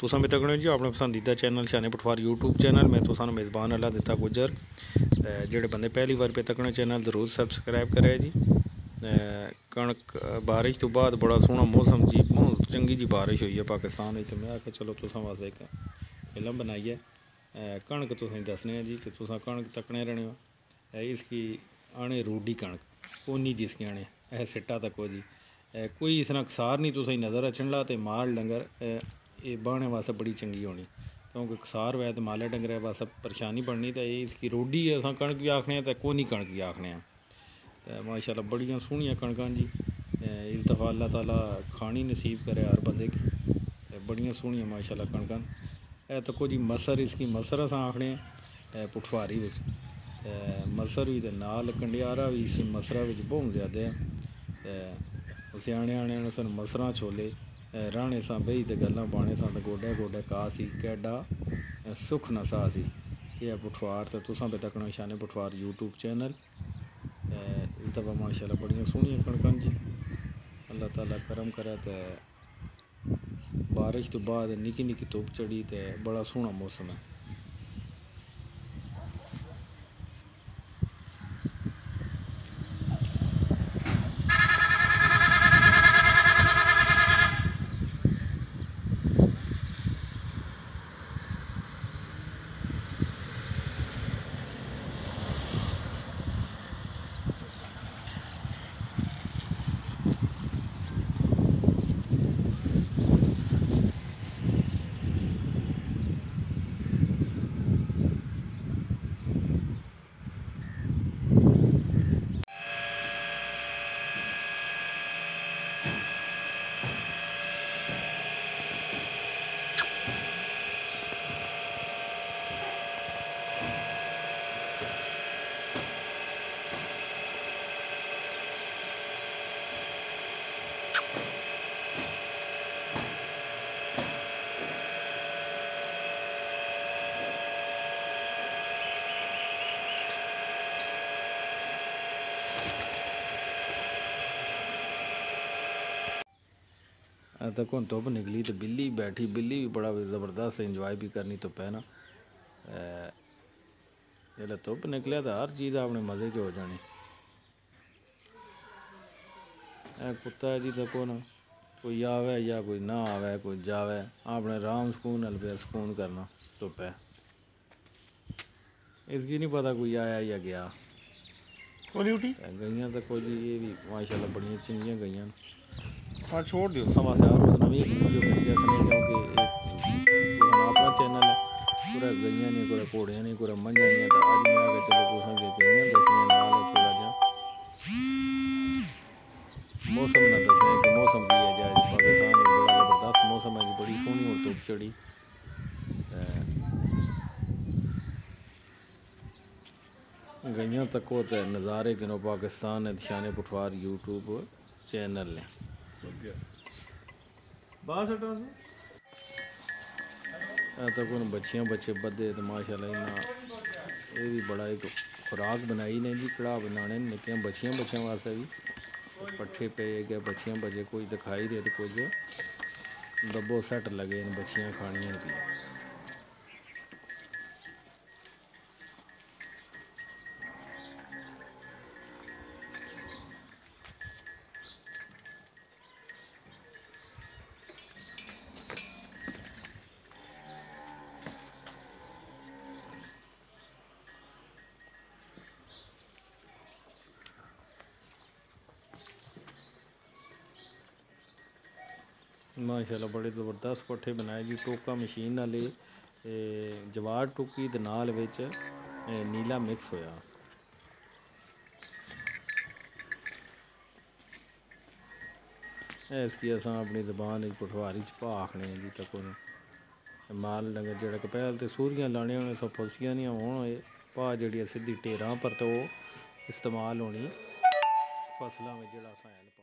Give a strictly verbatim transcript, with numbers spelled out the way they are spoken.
तुसां में तकने जी अपने पसंदीदा चैनल शाने पटवार यूट्यूब चैनल में तुसां मेज़बान अल्लाह दिता गुजर जेड़े बंदे पहली बार पे तकने चैनल ज़रूर सब्सक्राइब करे जी। कणक बारिश तो बाद बड़ा सोहना मौसम जी, बहुत चंगी जी बारिश हुई है पाकिस्तान। तो मैं आख्या चलो तुसां वास्ते एक फिल्म बनाई है, कणक तुसें दसने जी कि तुसां कणक तकने रहने हो। इसकी आने रूडी कणक कोनी जिसकी आने ऐ सिट्टा तको जी, कोई इसना कसार नहीं तुसें नज़र अचन ला। तो माल डंगर ये बाहने वास्ते बड़ी चंगी होनी, क्योंकि कसार वै तो माले डंगर वास्ते परेशानी बननी। तो ये इसकी रोडी है, अस कणक भी आखने तो कोनी कणक भी आखने। माशाल्लाह बड़ियां सोहनियां कणकां जी। इस दफ़ा अल्लाह ताला खानी नसीब करे हर बंदे की। बड़ियां सोहनियां माशाल्लाह कणकां। ए तको जी मसर, इसकी मसर अस आखने पुठवारी विच मसर भी ते नाल कंडियारा भी इस मसरा विच बहुत ज़्यादा है। स्याने आने सन मसरां छोले राणे सा बही ते गल्लां बाणे सा गोडे गोडे का सी कैडा सुख नसा सी। यह पुठवार तो तुसां पे तकना शाने पुठवार यूट्यूब चैनल। इस दफ़ा माशाल्लाह बड़ियां सोहनियां कणकां जी। अल्लाह ताला करम करे तो बारिश तो बाद निकी निकी धुप चढ़ी तो बड़ा सोहना मौसम है। तक हूँ धुप निकली तो बिल्ली बैठी, बिल्ली भी बड़ा ज़बरदस्त इंजॉय भी करनी धुप है ना। जल्द धुप निकलिया तो हर चीज़ अपने मज़े च हो जानी। कुत्ता है जी तको ना, कोई आवे या कोई ना आवे, कोई जावे, अपने आराम सुकून हल पे सुकून करना धुप है। इसकी नहीं पता कोई आया या गया। गईयाँ तको जी ये भी माशाल्लाह बड़ियां चंगियां गईयां। हाँ छोड़ दियो समा से रोज़ नवी वीडियो मिल सने, क्योंकि अपना चैनल है पूरा गईयां नहीं, कोई घोड़ियां नहीं, कोई मंझा नहीं। तो अज मैं आगे चलो तुसा गईयां दसने नाल थोड़ा जा मौसम ना दसने कि मौसम की है जाए। पाकिस्तान में बड़ा ज़बरदस्त मौसम है जी, बड़ी सोहनी और धुप चढ़ी। गईयां तको तो नज़ारे गिनो पाकिस्तान है शाने पुठवार यूट्यूब चैनल ने। तक उन बच्चियां बच्चे बदे तो माशाल्लाह इन्ना ये भी बड़ा एक खुराक बनाई ने जी, कड़ाह बनाने निक्कियां बच्चियां बच्चियां वास्ते भी पट्ठे पे गए। बच्चियां बच्चे कोई दिखाई दे तो कुछ दब्बो सैट लगे इन बच्चियां खानियां की। माशाल्लाह बड़े ज़बरदस्त पट्ठे बनाए जी। टोका मशीन वाले जवार टुकी दे नाल विच नीला मिक्स होया। इसकी अस अपनी ज़बान पुठवारी च भा आखने जी। तक माल डंगर जेह्ड़ा कपैल ते सूरियां लाने होने सौ फुलसियां नहीं होन, भा जी सीधी ढेरां पर तो इस्तेमाल होनी फसलों में जेह्ड़ा अस